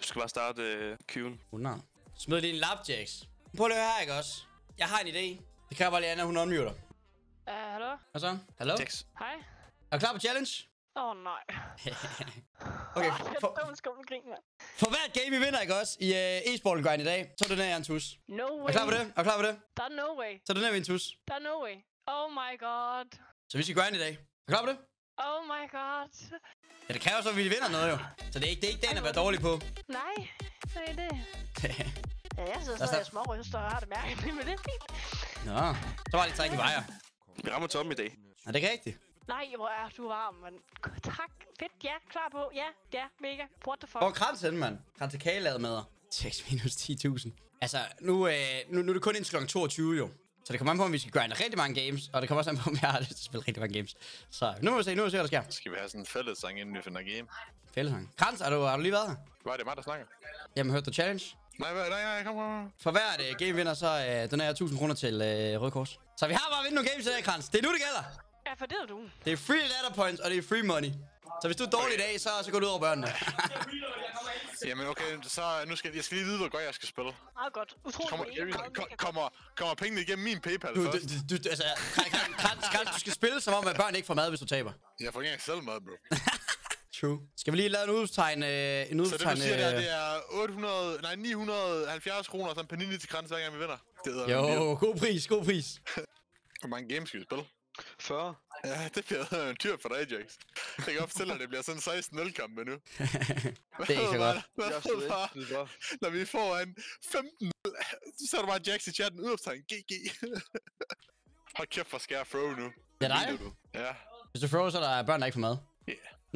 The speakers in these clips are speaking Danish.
Du skal bare starte Q'en. 100. Smid lige en lapjacks. Prøv lige at høre her, ikke også? Jeg har en idé. Det kræver lige, at hun unmuter. Hallo? Hvad så? Hallo? Jax. Hej. Er du klar på challenge? Nej. Okay, for hvert game, vi vinder, ikke også? I e-sport grind i dag, så donerer jeg en tus. No way. Er du klar på det? Er du klar på det? Der er no way. Så donerer vi en tus. Der er no way. Oh my god. Så vi skal grind i dag. Er du klar på det? Oh my god. Ja, det kræver så, at vi vinder noget jo. Så det er ikke dagen at være dårlig på. Nej, det er det. Ja, jeg sidder stadig småryster og har det mærkeligt, men det er fint. Nå, så var det træk i vejer. Vi rammer toppen i dag. Er det ikke rigtigt? Nej, hvor er du varm, mand. Tak. Fedt. Ja, klar på. Ja, mega. What the fuck? Hvor er krans henne, mand? Kransekage med 6 minus 10.000. Altså, nu er det kun indtil kl. 22 jo. Så det kommer an på, om vi skal grinde rigtig mange games. Og det kommer også an på, om jeg har lyst til at spille rigtig mange games. Så nu må vi se, hvad der sker. Skal vi have sådan en fællessang, inden vi finder game? Fællesang. Krans, har du lige været her? Hvad er det mig, der snakker? Jamen, hørte du challenge? Nej, kom. For hvert game vinder, så donerer jeg 1.000 kroner til Røde Kors. Så vi har bare vundet nogle games i dag, Krans. Det er nu, det gælder. Ja, for det er du. Det er free ladder points, og det er free money. Så hvis du er dårlig i dag, så går du ud over børnene. Jamen okay, så nu skal jeg lige vide, hvor godt jeg skal spille. Meget godt. Utroligt. Kommer pengene igennem min PayPal først? Altså, Krans, du skal spille som om, at børn ikke får mad, hvis du taber. Jeg får ikke selv mad, bro. True. Skal vi lige lave en udtegn? Så det du siger der, det er 970 kroner og så en panini til Krans, hver gang vi vinder. Jo, god pris. Hvor mange games skal vi spille? 40. Ja, det bliver en tyr for dig, Jax. Jeg kan opstille, at det bliver sådan 16-0-kampe nu. Det er ikke så godt. Når vi får en 15, så er der bare Jax i chatten, udopstegn, GG. Hold kæft for skær throw nu. Det er dig? Ja. Hvis du throw, så er der børn, der ikke får mad. Ja.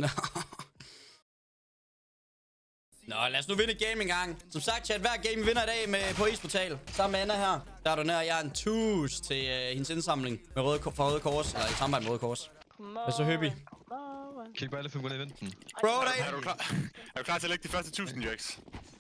Nå, lad os nu vinde et game engang. Som sagt, chat, hver game vi vinder i dag på Esportal. Sammen med Anna her, der donerer jeg en tus til hendes indsamling med Røde Kors, eller i samarbejde med Røde Kors. Hvad så, Høby? Kig bare alle 5 i venten. Bro, Er du klar til at lægge de første 1000, Jax?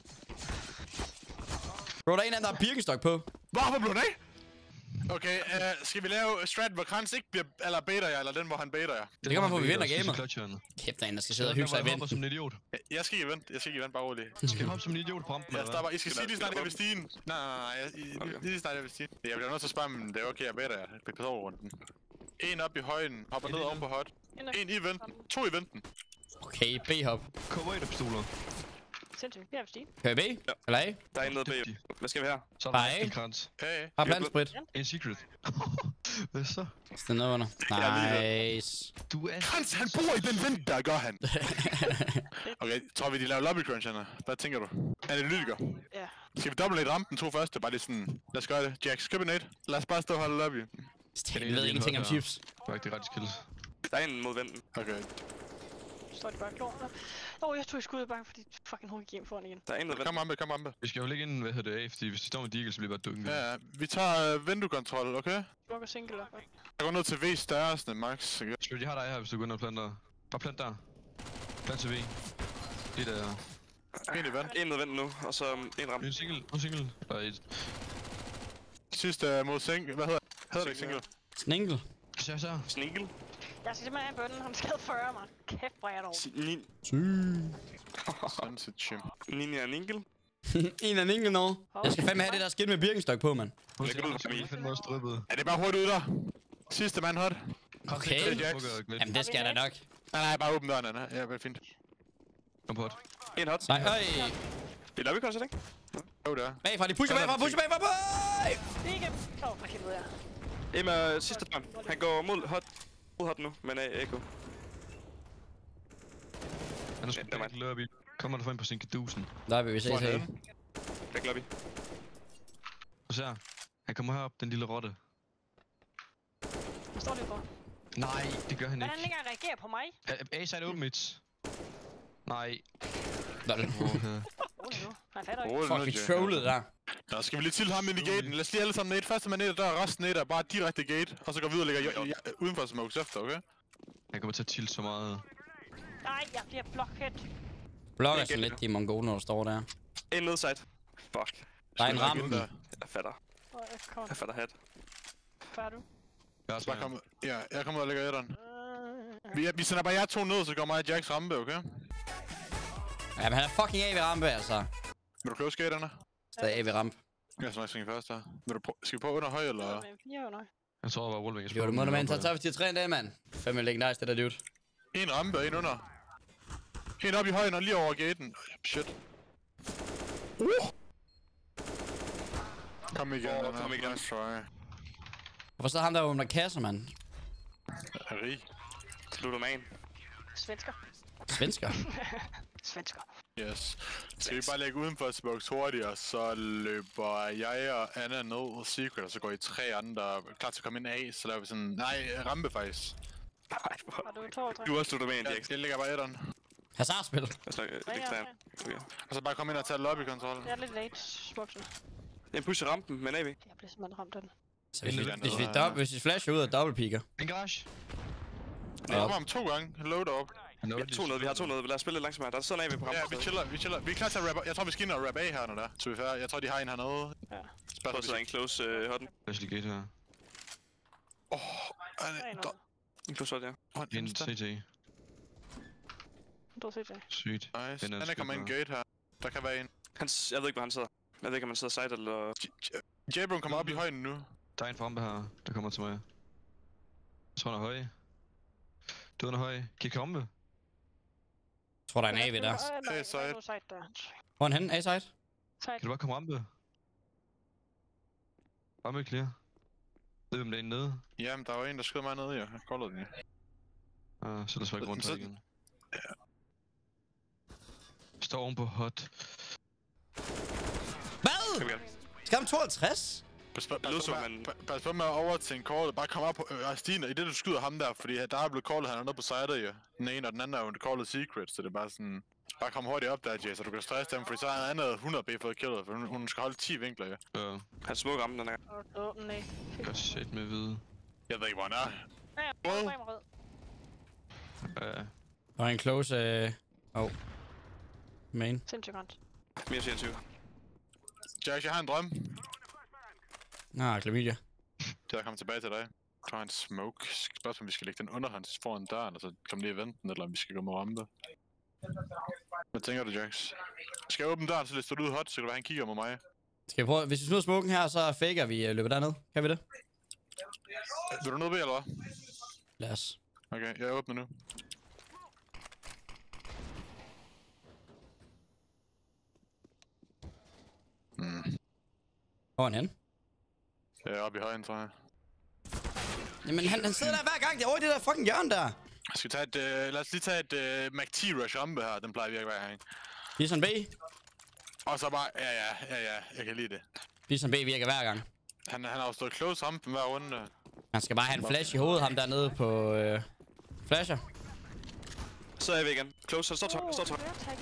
Bro, der er en af dem, der har Birkenstock på. Hvorfor blev det af? Okay, skal vi lave strat, hvor Krans ikke bliver, eller baiter jer, eller den, hvor han baiter jer? Det kan man få, vi vinder gamet. Kæft, der er en, der skal sidde og hygge sig i venten. som en idiot. Jeg skal ikke vente, bare roligt. Skal jeg hoppe som en idiot på rampen? Jeg stopper. I skal sige, lige snart jeg vil stigen. Nej, lige snart jeg vil stigen. Jeg bliver nødt til at spørge, men det er okay, jeg baiter jer. Det er runden. En op i højden, hopper ned oven på hot. En i venten, 2 i venten. Okay, B-hop. Kommer i det pistoler. Sindssygt. Jeg vil stige. Hører B? Eller A? Der er en nede bag. Hvad skal vi her? Så er der en Krans. Hey. Har plantsprit. En secret. Hvad så? Den er under. Nice. Du er... Krans, han bor i den vent, der gør han. Okay, tror vi, de laver lobby crunch, Anna? Hvad tænker du? Analytiker. Ja. Skal vi dobbelt rampen 2 første? Bare lige sådan, lad os gøre det. Jax, køb en 8. Lad os bare stå og holde lobby. Jeg ved ingenting om chips. Det var ikke det rette skills. Der er en mod venten. Okay. Står de bare klar. Jeg tog i skuddet bare, fordi fucking hugge game foran igen. Der er en mod venten. Kom ambe. Vi skal jo lægge ind, hvad hedder det af, fordi hvis de står med Deagle, så bliver det bare dunket. Ja, vi tager vinduekontrol, okay? Lukker single op. Jeg går ned til V størrelse, max. Skal de har dig her, hvis du går ind og planter. Bare plant der. Plant til V. Det der. En i vand. En mod venten nu, og så en ramme. En single. Der er et. Sidste mod single. Hvad hedder det single? Sninkel. Så. Snigel. Jeg skal simpelthen have bønnen. Han skal 40, mand. Kæft, hvor er jeg dog. Sunset chim. Ninja Ninkel. En af Ninkel nå. Jeg skal fandme have det der skin med Birkenstock på, mand. Er det bare hurtigt ud der? Sidste mand hot. Okay. Jamen, det skal jeg da nok. Nej, bare åbne døren, Anna. Ja, vel fint. Kom på hot. En hot. Nej, Det er lobby concert, ikke? Jo, det er. bagfra, de pusher bagfra. Ikke. For helvede, ja. Emma, sidste døren. Han går mod hot nu, men Eko. Han er sgu ikke lobby. Kommer der for ind på sin kadusen. Der vil vi se til. Back lobby. Og så her. Han kommer herop, den lille rotte. Hvad står det for? Nej, det gør han Hvordan ikke. længere reagerer på mig? A-side open mids. Nej. Der er det. Rolig nu. Han fatter ikke. Fucking trollet der. Nå, skal vi lige til ham ind i gaten. Lad os lige alle sammen ned. Første man ned, der er resten ned, der er bare direkte gate. Og så går vi ud og lægger udenfor smokes efter, okay? Han kommer til at tilte så meget. Nej, jeg bliver blockhead. Blokker sådan lidt de mongoler, der står der. En nedside. Fuck. Der er en rampe. Jeg fatter. Jeg fatter hat. Færdig. Jeg kommer ud og lægger etteren. Vi sender bare jer 2 ned, så går mig og Jax rampe, okay? Jamen, han er fucking af ved rampe, altså. Vil du close skaterne? Stadig af ved rampe. Jeg skal nok springe først her. Skal vi prøve under høj, eller? Jeg tror, det var Wolving. Jo, det må du, mand. Så tager vi til 3 dage, mand. Fandme legendarisk, det der dude. En rampe og en under. En op i højen og lige over gaten. Shit. Kom igen, kom igen. Nice try. Hvorfor så ham der åbner kasser, mand? Rig. Ludoman. Svensker. Svensker? Svensker. Yes. Skal vi bare lægge udenfor Xbox hurtigere, så løber jeg og Anna ned Secret, og så går I 3 andre klar til at komme ind af, så laver vi sådan... Nej, rampe faktisk. Nej, hvor... Har du i 32? Du er også Ludoman, Ja, Jax. jeg lægger bare etteren. Hasardspil. Jeg snakker ekstern. Okay. Og så bare komme ind og tage lobby-kontrol. Jeg er lidt late, smuksen. En pusher rampen med en AV. Jeg bliver simpelthen ramt af den. Så hvis vi flasher ud og dobbeltpiker. En garage. Jeg rammer ham 2 gange. Load op. Vi har 2 noget, vi har 2 noget. Lad os spille lidt langsommere. Der er sådan en AV på rampen. Ja, vi chiller. Vi er klar til at rappe. Jeg tror, vi skal ind og rappe af her, når der er. Så vi er færdige. Jeg tror, de har en hernede. Ja. Prøv at sidde en close hotten. Flash lige gate her. En close hot, ja. En CT. Du ser det. Sygt. Nice. Den er Han er kommet ind gate her. Der kan være en. Jeg ved ikke, hvor han sidder. Jeg ved ikke, om han sidder side eller... Jabron kommer op i højden nu. Der er en rampe her, der kommer til mig. Jeg tror, han er høj. Du er høj. Kan I komme? Jeg tror, der er en AV der. Nej, A-side. der er side der. Hvor er han henne? A-side? Kan du bare komme rampe? Rampe clear. Ved hvem der er inde nede? Jamen, der var en, der skød mig nede, ja. Jeg koldede den, ja. Så lad os ikke rundt her igen. Står oven på hot. Hvad? Kom igen. Skal han 52? Pas på med at overtænke callet. Bare kom op på stigen, i det du skyder ham der, fordi der er blevet callet, han er nede på sidet, ja. Den ene og den anden er jo callet secret, så det er bare sådan... Bare kom hurtigt op der, Jay, så du kan stresse dem, fordi så har han andet 100 B fået killet, for hun skal holde 10 vinkler, ja. Ja. Han smuk rammen, den her. Nej. Godt set med hvide. Jeg ved ikke, hvor han er. Ja, Rød. Ja. Der er en close, main. Sindssygt godt. Mere 24. Jax, jeg har en drøm. Klamydia. Det er at komme tilbage til dig. Jeg tror en smoke. Spørgsmål, om vi skal lægge den under hans foran døren, og så komme lige i venten, eller om vi skal gå med rampe. Hvad tænker du, Jax? Skal jeg åbne døren, så lister du ud hot, så kan du være, han kigger mod mig. Skal vi prøve? Hvis vi smider smoken her, så faker vi løber derned. Kan vi det? Vil du ned ved, eller hvad? Lad os. Okay, jeg åbner nu. Hvor er han henne? Jeg er oppe i højen, tror jeg. Jamen, han sidder der hver gang. Det er over i det der fucking hjørne der. Skal vi tage et, lad os lige tage et McT Rush rampe her, den plejer vi ikke hver gang. Bison B. Og så bare, ja, jeg kan lide det. Bison B virker hver gang. Han har jo stået close rampen hver runde. Han skal bare have en flash i hovedet, ham dernede på flasher. Så er vi igen. Close, så står top.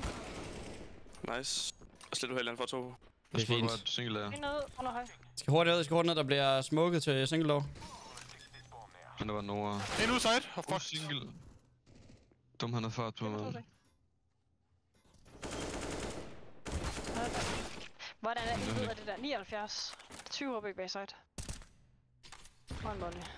Nice. Og slet uheldig, han får 2. Det er fint. Single der. Nede under høj. Skal hurtigt ned, der bliver smoket til single door. Men der var Nora. En udside, og fuck. Single. Dum, han har fart på mig. Hvordan er det ud af det der? 79. 20 HP backside. Og en volley.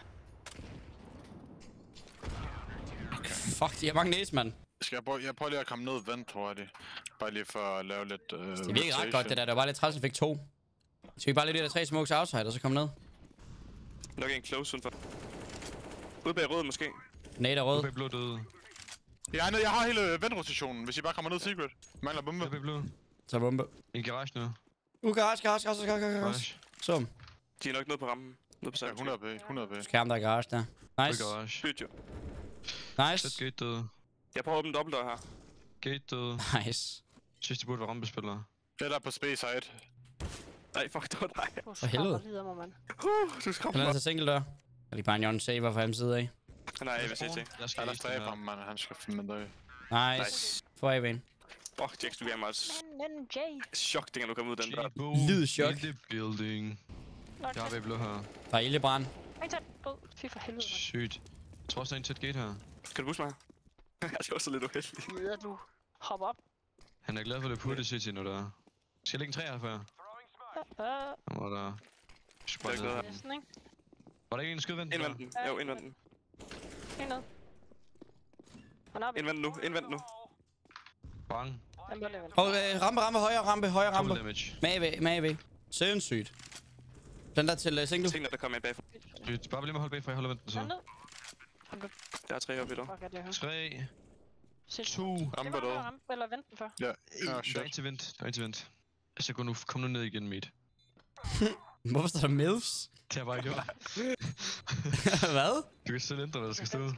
Fuck, de har mange næse, mand. Jeg prøver lige at komme ned vent hurtigt. Bare lige for at lave lidt det virker ret godt, det der. Det var bare lidt træls, at fik 2. Skal vi bare lige der 3 smokes outside, og så komme ned? Nok en close udenfor. Ude bag rød måske. Nate er rød. Ude blå døde. Jeg har hele ventrotationen, hvis I bare kommer ned secret. Mangler bombe. Ude blå. Så bombe. En garage nu. Garage. Så. De er nok nede på rammen. Nede på Ja, siden. 100 B. Skal ham der er garage der. Nice. Garage. Byt jo. Nice. Sæt gate døde. Jeg prøver at åbne dobbeltdør her. Gate døde. Nice. Sidste burde være rampespillere. Jeg er på space side. Nej, fuck, det var dig. For helvede. Du skræmmer Kan mig. han altså single dør? Er lige bare en Jon Saber fra hans side af? Han er AVCT. Jeg skal Der er ikke stræbe ham, man. Han skal finde med dig. Nice. For AV'en. Jax, du giver mig altså Men Jay. chok, dengang du kom ud den dør. Lid chok. In the building. Jeg har blå her. Der er ildebrand. En tæt. Fy for helvede, mand. Sygt. Jeg tror også, der er en tæt gate her. Kan du busse mig? Jeg skal også lidt uheldig. Gider du hoppe op? Han er glad for det putte CT nu der. Skal jeg lægge en 3 her før? Han var der. Der er ikke noget her. Næsten, ikke? Var der ikke en skydvend? Indvend den. Jo, indvend den. En ned. Han er oppe. Indvend nu. Bang. Rampe, højre rampe. Full damage. Med AV. Sindssygt. Den der til single. Tænk, der kommer en bagfra. Bare bliv med hold bagfra, jeg holder venten så. Der er 3 oppe i dig. 3, 2. Rampe død. Eller venten før. Ja, Der er shit. en til vent. Så kom nu ned igen, mate. Hvorfor står der MILFs? Det har jeg bare gjort. Hvad? Du kan selv ændre, hvad der skal stå.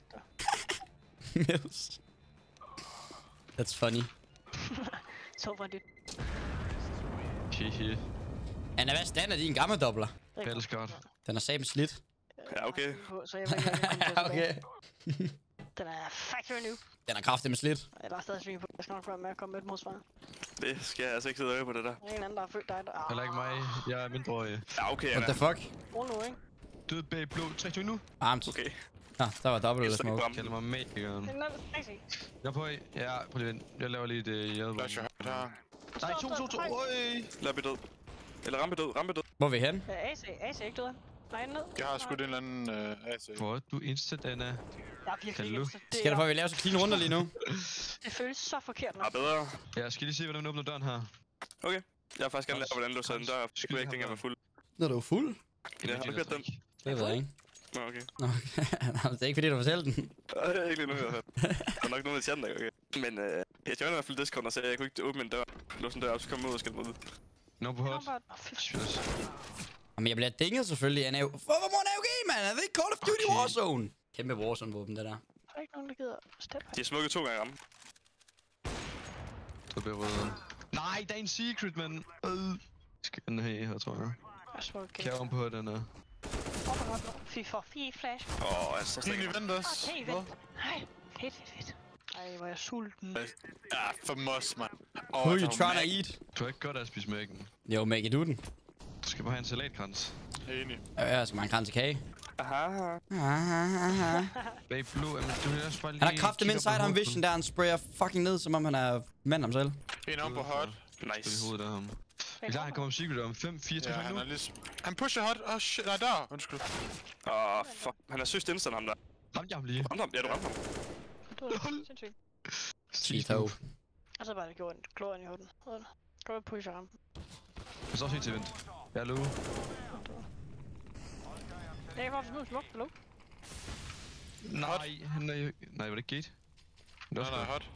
MILFs. That's funny. Så var det. Hehe. Anna, hvad stand er din gamle dobbler? Battle Scott. Den er sammen slidt. Ja, okay. Så jeg ved ikke, om jeg kommer Okay. Den er factory nu. Den er kraftig med slidt. Jeg er stadig stream på. Jeg skal nok være med at komme med et modsvar. Det skal jeg altså ikke sidde og øje på det der. Der er en anden, der har født dig. Heller ikke mig. Jeg er mindreårig. Ja, okay, What Anna. the fuck? Roll nu, ikke? Død bag blå. 3, nu. Armt. Okay. Nå, der var dobbelt eller Jeg står ikke smoke. på ham. Kalder mig magikeren. Den er crazy. Jeg er på A. Ja, prøv lige vent. Jeg laver lige et hjælp. Flash your head her. Nej, 2. Øj. Lad død. Eller rampe død. Hvor er vi hen? AC er ikke død. Nej, ned. Jeg har skudt en eller anden AC. Hvor er du instant, Anna? Jeg er virkelig Hallo? ikke Skal der for, at vi laver så clean runder lige nu? Det føles så forkert nu. Ah, bedre. Jeg skal lige se, hvordan man åbner døren her. Okay. Jeg har faktisk gerne lært, hvordan du sætter en dør. Jeg kunne ikke dengang var fuld. Når du er fuld? Ja, har du hørt den? Det ved jeg ikke. Nå, okay. Nå, okay. Det er ikke fordi, du fortæller den. Ikke lige nu, jeg har hørt. Der er nok nogen af chatten, der okay. Men jeg joinede i hvert fald Discord og sagde, at jeg kunne ikke åbne en dør. Låse en dør op, så kom ud og skældte mig ud. Nå på hot. Shit. Jamen, jeg bliver dinget selvfølgelig. Hvorfor må han AUG, mand? Er det ikke Call of Duty Okay. Warzone? Kæmpe Warzone-våben, det der. Der er ikke nogen, der gider steppe. De har smukket 2 gange ramme. Så bliver rød. Nej, der er en secret, mand. Skal den have her, tror jeg. Jeg slår ikke. Kan jeg om på den her? Fy for flash. Altså, Din event også. Okay, vent. Nej, fedt. Ej, hvor er jeg sulten. Ja, for mos, mand. Who you trying to eat? Du er ikke godt at spise mækken. Jo, Maggie, du den. Du skal bare have en salatkrans. Enig. Jeg skal have en kran til kage. Aha. Bag blue, men du vil også bare lige... Han har kraftet med inside ham vision der, han sprayer fucking ned, som om han er mand ham selv. En om på hot. Nice. I hovedet af ham. Vi er klar, han kommer om secret om 5, 4, 3, Ja, han nu. er lige... Han pusher hot. Åh, shit. Nej, der. Undskyld. Fuck. Han er søst instant, ham der. Ramte jeg ham lige. Ramte ham? Ja, du ramte ham. Du er sindssygt. Cheeto. Og så bare gjort en klor ind i hovedet. Gå og pusher ham. Jeg står også helt til vent. Jeg er low. Det er bare for smuk, hallo? Nej, han er jo... Nej, var det ikke gate? Det er også Nej, godt. hot.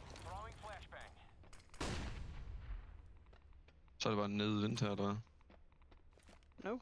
Så er det bare nede vent her, der. No.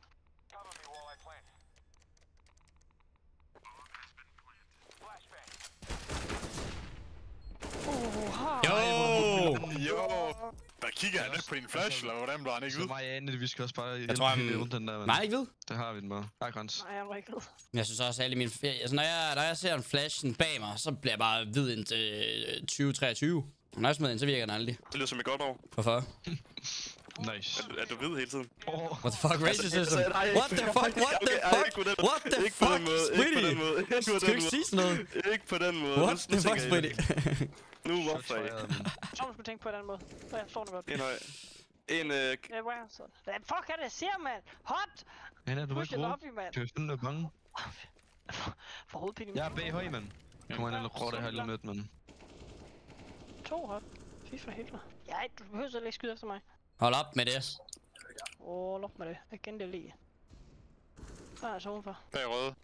Jo! Jo! Hvad kigger han lidt på din flash, eller hvordan bliver han ikke Så ud? mig og Anne, vi skal også bare hjælpe tror, helt han- rundt den der, mand. Nej, ikke ved. Der har vi den bare. Der er græns. Nej, jeg var ikke ved. Jeg synes også, at alle mine... Altså, når jeg ser en flash sådan bag mig, så bliver jeg bare hvid indtil 2023. Når jeg smider ind, så virker den aldrig. Det lyder som et godt år. Hvorfor? Nice. Er du hvid hele tiden? What the fuck, racism? nej, What the fuck, what the fuck? What the Ikke på den fuck, måde. Ikke på den Smitty? måde. Ikke på Skal du den ikke måde. sige sådan noget? Ikke på den måde. What the fuck, Smitty? Nu hvorfor ikke? Så du skulle tænke på den måde. Så jeg forstår det godt. En høj. En Ja, hvor er sådan? Hvad fuck er det, jeg siger, mand? Hot! Anna, du må Push ikke it råbe. up, i, mand. Du er sådan noget bange. For hovedpine. Jeg er bag høj, mand. Kommer han eller prøver det her lige lidt, mand. 2 hot. Fy for helvede. Ja, du behøver så ikke skyde efter mig. Hold op med det. Luk med det. Jeg kan det lige. Der er zone for. Bag røde.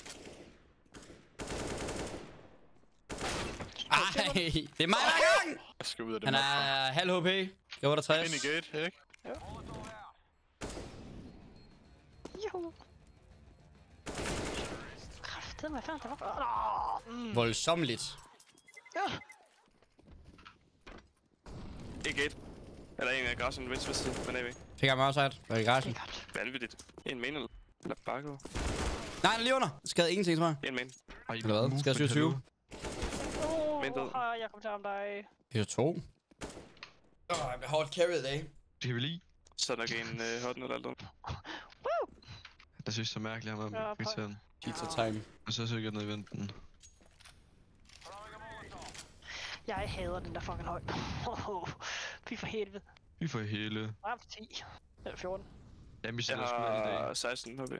Ej, det er mig hver gang! Jeg skal ud af det. Han er halv HP. Jeg er 68. Ind i gate, ikke? Jo. Kraftedeme, hvad fanden det var? Voldsomligt. Ja. En gate. Eller en af græssen, venstre side, men AV. Fik jeg mig også et. Var i garagen. Vanvittigt. En main eller bakke. Nej, han er lige under. Skade ingenting, tror jeg. En main. Ej, Eller hvad? Skade 27. Men død. Jeg kommer til ham dig. Det er 2. Jeg bliver hårdt carry i dag. Det kan vi lige. Så er der ikke en hotten eller alt andet. Jeg synes, det er mærkeligt, at han Ja, var pizzaen. Pizza time. Og så søger jeg ned i venten. Jeg hader den der fucking høj. Fy for helvede. Vi får hele. Jeg for 10. Eller 14. Jamen, vi Jeg sætter sgu i dag. har 16 HP.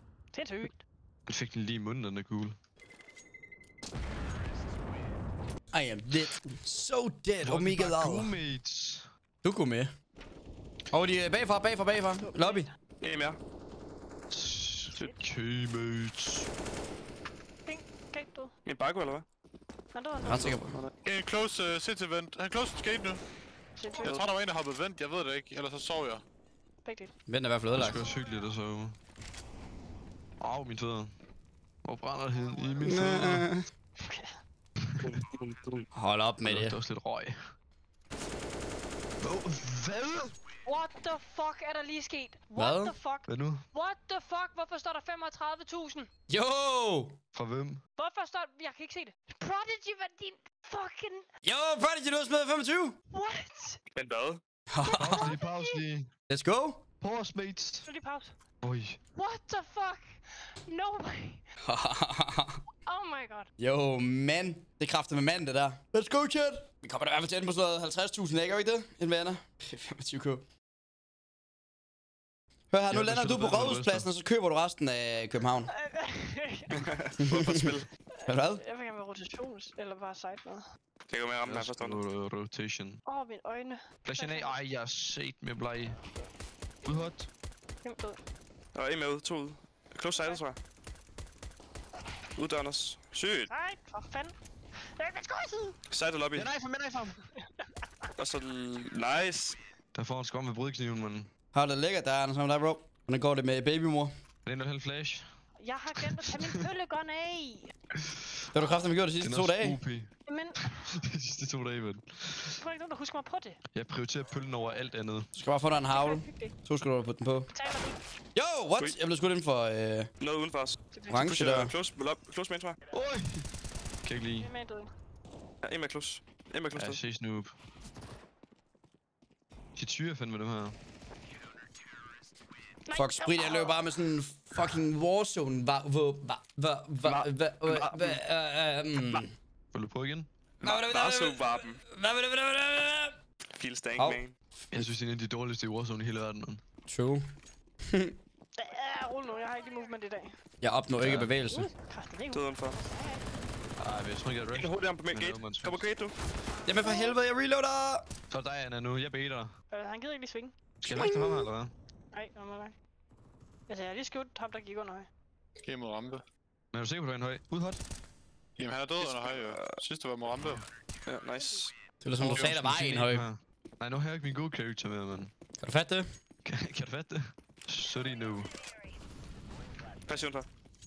Sindssygt. Han fik den lige i munden, den er cool. I am dead. So dead. Omega Lava. Mates. Du går med. Og de er bagfra. Lobby. En mere. K-mates. Gate død. En bago, eller hvad? Han død, han Jeg er ret sikker på. En close city vent. Han close skate nu. Sindssygt. Jeg tror, der var en, der hoppede vent. Jeg ved det ikke. Ellers så sov jeg. Begge dele. Vent er i hvert fald Det ødelagt. skal også hyggeligt at sove. Au, min fødder. Hvor brænder det i mine fødder? Hold op med Det er det. også lidt røg. Hvad? What the fuck er der lige sket? Hvad? What the fuck? Hvad nu? What the fuck? Hvorfor står der 35.000? Jo! Fra hvem? Hvorfor står der... Jeg kan ikke se det. Prodigy var din fucking... Jo, Prodigy, du har smidt 25. What? Men hvad? Pause lige. Let's go. Pause, mates. Så lige pause. Oj. What the fuck? No way. Oh my god. Jo, man. Det kræfter med mand, det der. Let's go, chat. Vi kommer da i hvert fald til at ende på sådan noget 50.000, ikke? Er vi ikke det? En venner. 25k. Hør her, nu Ja, lander det du synes på jeg, det er Rådhuspladsen, og så køber du resten af København. Hvorfor spil? Hvad? Jeg vil gerne være rotations, eller bare side med. Det går med at ramme her forstår du. Rotation. Mine øjne. Flashen af. Ej, jeg er set med bleg. Ud hot. Hvem død? Og en med ud, 2 ud. Close side, tror jeg. Ud døren også. Sygt. Nej, for fanden. Let's go i siden. Side og lobby. Ja, nej, for ham. Og så nice. Der får en skom med brydekniven, mand. Har det lækkert der, Anders, der, bro? Hvordan går det med babymor? Er det en flash? Jeg har glemt at tage min pøllegun af. Det har du kraftigt gjort de sidste 2 dage. Men, De sidste 2 dage, mand. du ikke nogen, der husker mig på det. Jeg prioriterer pøllen over alt andet. Du skal bare få dig en havl. Så skal du putte den på. Betaler vi. Yo, what? Jeg blev skudt ind for Noget uden for os. orange der. Close main, tror jeg. Oj! Kan ikke lide. Det er med en død. Ja, en med close. En med close. Ja, se Snoop. De tyrer fandme dem her. Fuck, Sprit, jeg løber bare med sådan en fucking Warzone. Vil du på igen? Varso-varpen. Feel stank, Au. man. Jeg synes, det er en af de dårligste i Warzone i hele verden, mand. True. Rul nu, jeg har ikke lige movement i dag. Jeg opnår ikke bevægelse. Kræften ikke Død udenfor. Ej, jeg tror ikke, jeg er En hurtigt ham på min gate. Kom på gate, du. Jamen for helvede, jeg reloader! Så er dig, Anna, nu. Jeg baiter. Han gider ikke lige svinge. Skal jeg lagte ham her, eller hvad? Nej, nå må jeg. Altså, jeg har lige skudt ham, der gik under høj. Game mod rampe. Men er du sikker på, at du er en høj? Ud hot. Jamen, han er død under høj, jo. Sidste var mod rampe. Ja, nice. Det var som du sagde, der var en høj. Nej, nu har jeg ikke min gode character med, mand. Kan du fatte det? Kan du fatte det? Så er det nu. Flash udenfor.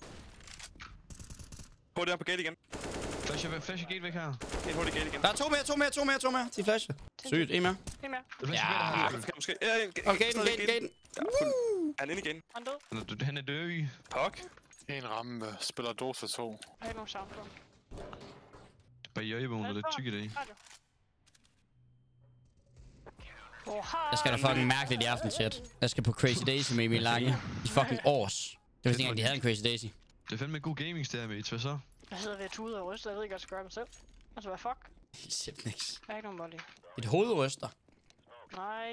Hurtigt ham på gate igen. Flash gate væk her. En hurtig gate igen. Der er to mere. De flasher. Sygt, en mere. En mere. Ja. Måske. Ja, Okay, gaten. Han er inde igen. Han død. Han er død. Pok. En rampe. Spiller Dota 2. Jeg har ikke nogen sound på. Bare i øjebånden er lidt tyk i dag. Jeg skal da fucking mærkeligt i aften, chat. Jeg skal på Crazy Daisy med Emil Lange. I fucking års. Det vidste ikke engang, de havde en Crazy Daisy. Det er fandme en god gaming der, mates. Hvad så? Jeg sidder ved at tude og ryste, jeg ved ikke, hvad jeg skal gøre mig selv. Altså, hvad fuck? Helt simpelthen niks. Jeg har ikke nogen volley. Et hoved ryster. Nej.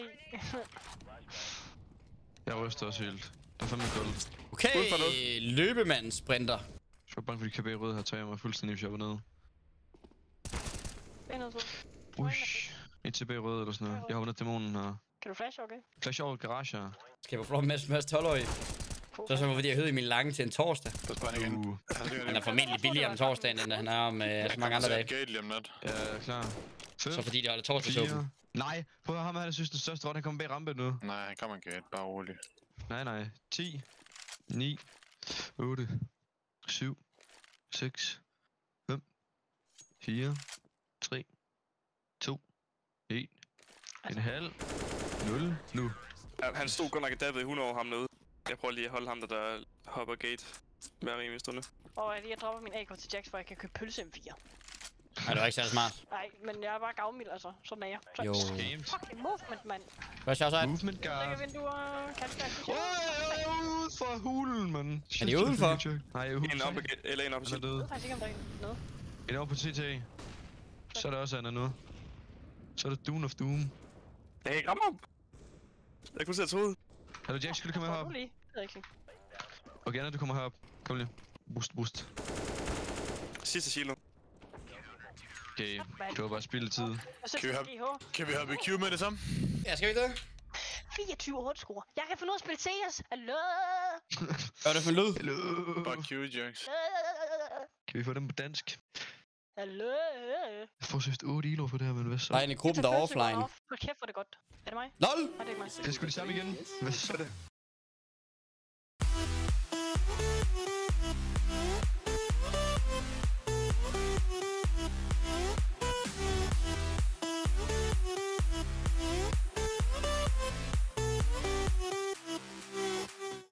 Jeg ryster også helt. Der er fandme koldt. Okay, løbemanden sprinter. Jeg var bange for, de kan bage røde her, tager jeg mig fuldstændig, hvis jeg var nede. Det er noget så. Uish. En tilbage røde eller sådan noget. Jeg har vundet dæmonen her. Kan du flash, okay? Flash over garage her. Skal jeg få flot med 12-årig? Så er det fordi jeg høvede Emil Lange til en torsdag. Der skal han igen. Han er formentlig billigere om torsdagen, end han er om så mange andre dage. Gate lige om net. Ja, klar. 5, Så fordi de holder torsdagsåben. Nej, prøv at ham her, der synes den største rot, han kommer bag rampe nu. Nej, han kommer gate. Bare rolig. Nej. 10, 9, 8, 7, 6, 5, 4, 3, 2, 1, en halv, 0, nu. Ja, han stod godt nok i dabbet i 100 år ham derude. Jeg prøver lige at holde ham, der hopper gate hver rimelig stunde. Og jeg dropper min AK til Jax, for jeg kan købe pølse M4. Nej, det var ikke særlig smart. Nej, men jeg er bare gavmild, altså. Sådan er jeg. Så Jo. fucking movement, mand. Hvad er så? Movement Lægger guard. vinduer, kan Ud fra hulen, mand. Er de udenfor? Nej, jeg er En op på gate, eller en op på Han er siden. død. Jeg ved faktisk ikke, om der er en nede. En op på TT. Så er der også Anna nu. Så er det Dune of Doom. Jeg kan ikke ramme ham. Jeg kunne se hans hoved. Hallo Jack, skal du komme Får herop? du lige? Det ved jeg ikke. Okay, Anna, du kommer herop. Kom lige. Boost. Sidste shield nu. Okay, Det var bare spild af tid. Kan vi hoppe i queue med det samme? Ja, skal vi ikke det? 24 8-score. Jeg kan få noget at spille CS. Hallo? Gør det for lyd. Hello. Bare queue, Junks. Kan vi få dem på dansk? Hallo? Jeg får søgt 8 elo for det her, men hvad så? Der er en i gruppen, der er offline. Hold kæft, hvor er det godt. Er det mig? LOL! Nej, det er ikke mig. Det er sgu det samme igen. Hvad så?